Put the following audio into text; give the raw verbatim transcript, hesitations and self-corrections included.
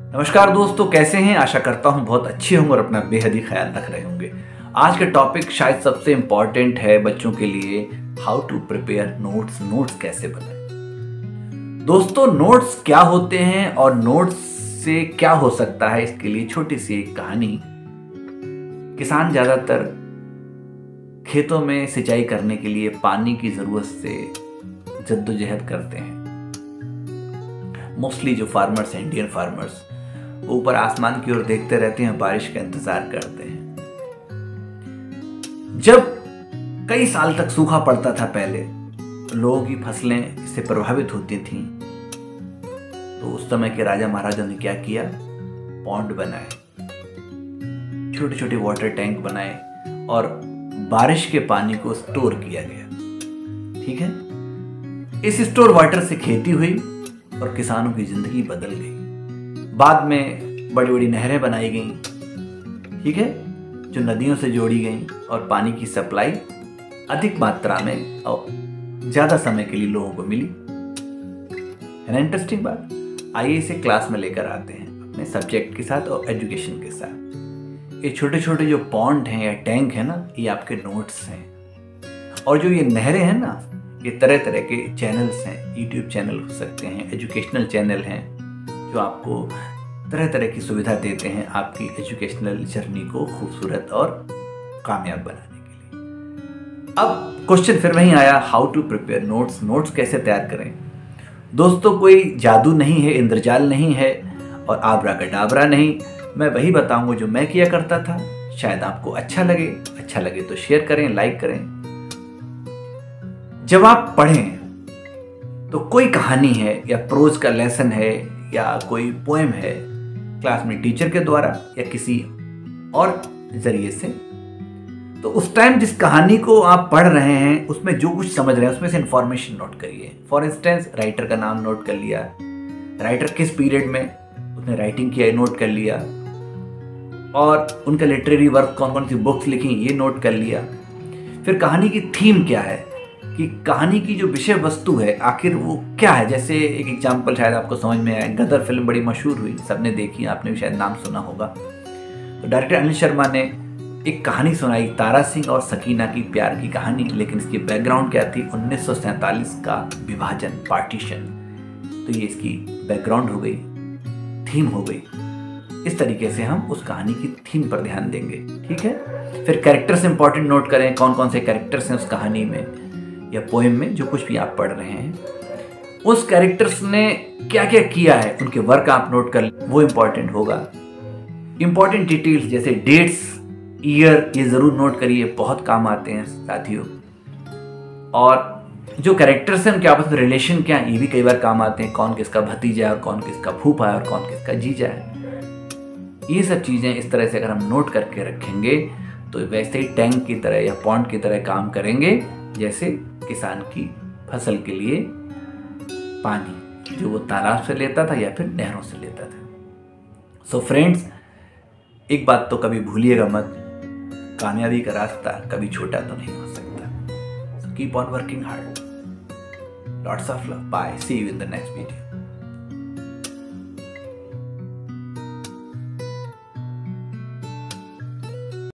नमस्कार दोस्तों, कैसे हैं? आशा करता हूं बहुत अच्छे होंगे और अपना बेहद ही ख्याल रख रहे होंगे। आज का टॉपिक शायद सबसे इम्पॉर्टेंट है बच्चों के लिए, how to prepare notes. Notes कैसे बनाएं। दोस्तों, नोट्स क्या होते हैं और नोट्स से क्या हो सकता है, इसके लिए छोटी सी एक कहानी। किसान ज्यादातर खेतों में सिंचाई करने के लिए पानी की जरूरत से जद्दोजहद करते हैं। मोस्टली जो फार्मर्स हैं, इंडियन फार्मर्स, वो ऊपर आसमान की ओर देखते रहते हैं, बारिश का इंतजार करते हैं। जब कई साल तक सूखा पड़ता था पहले, तो लोगों की फसलें इससे प्रभावित होती थीं। तो उस समय के राजा महाराजा ने क्या किया? पॉन्ड बनाए, छोटे छोटे वाटर टैंक बनाए और बारिश के पानी को स्टोर किया गया। ठीक है, इस स्टोर वाटर से खेती हुई और किसानों की जिंदगी बदल गई। बाद में बड़ी बड़ी नहरें बनाई गईं, ठीक है, जो नदियों से जोड़ी गईं और पानी की सप्लाई अधिक मात्रा में और ज्यादा समय के लिए लोगों को मिली। है ना इंटरेस्टिंग बात? आइए इसे क्लास में लेकर आते हैं अपने सब्जेक्ट के साथ और एजुकेशन के साथ। ये छोटे छोटे जो पॉन्ड हैं या टैंक है ना, ये आपके नोट्स हैं। और जो ये नहरें हैं ना, ये तरह तरह के चैनल्स हैं। यूट्यूब चैनल हो सकते हैं, एजुकेशनल चैनल हैं, जो आपको तरह तरह की सुविधा देते हैं आपकी एजुकेशनल जर्नी को खूबसूरत और कामयाब बनाने के लिए। अब क्वेश्चन फिर वहीं आया, how to prepare notes. Notes कैसे तैयार करें? दोस्तों, कोई जादू नहीं है, इंद्रजाल नहीं है और आबरा कडाबरा नहीं। मैं वही बताऊंगा जो मैं किया करता था। शायद आपको अच्छा लगे। अच्छा लगे तो शेयर करें, लाइक करें। जब आप पढ़ें तो कोई कहानी है या प्रोज का लेसन है या कोई पोएम है, क्लास में टीचर के द्वारा या किसी और जरिए से, तो उस टाइम जिस कहानी को आप पढ़ रहे हैं उसमें जो कुछ समझ रहे हैं उसमें से इंफॉर्मेशन नोट करिए। फॉर इंस्टेंस, राइटर का नाम नोट कर लिया, राइटर किस पीरियड में उसने राइटिंग किया नोट कर लिया, और उनका लिटरेरी वर्क, कौन कौन सी बुक्स लिखी ये नोट कर लिया। फिर कहानी की थीम क्या है, कि कहानी की जो विषय वस्तु है आखिर वो क्या है। जैसे एक एग्जांपल शायद आपको समझ में आए, गदर फिल्म बड़ी मशहूर हुई, सबने देखी, आपने भी शायद नाम सुना होगा। तो डायरेक्टर अनिल शर्मा ने एक कहानी सुनाई, तारा सिंह और सकीना की प्यार की कहानी। लेकिन इसकी बैकग्राउंड क्या थी? उन्नीस सौ सैंतालीस का विभाजन, पार्टीशन। तो ये इसकी बैकग्राउंड हो गई, थीम हो गई। इस तरीके से हम उस कहानी की थीम पर ध्यान देंगे। ठीक है, फिर कैरेक्टर्स इंपॉर्टेंट नोट करें, कौन कौन से कैरेक्टर्स हैं उस कहानी में या पोएम में, जो कुछ भी आप पढ़ रहे हैं उस कैरेक्टर्स ने क्या क्या किया है, उनके वर्क आप नोट कर, वो इंपॉर्टेंट होगा। इंपॉर्टेंट डिटेल्स जैसे डेट्स, ईयर, ये जरूर नोट करिए, बहुत काम आते हैं साथियों। और जो कैरेक्टर्स हैं उनके आपस में रिलेशन क्या है, ये भी कई बार काम आते हैं। कौन किसका भतीजा है और कौन किसका फूफा है और कौन किसका जीजा है। ये सब चीजें इस तरह से अगर हम नोट करके रखेंगे तो वैसे ही टैंक की तरह या पॉन्ड की तरह काम करेंगे, जैसे किसान की फसल के लिए पानी जो वो तालाब से लेता था या फिर नहरों से लेता था। सो फ्रेंड्स, एक बात तो कभी भूलिएगा मत, कामयाबी का रास्ता कभी छोटा तो नहीं हो सकता। So keep on working hard. Lots of love. Bye, see you in the next video.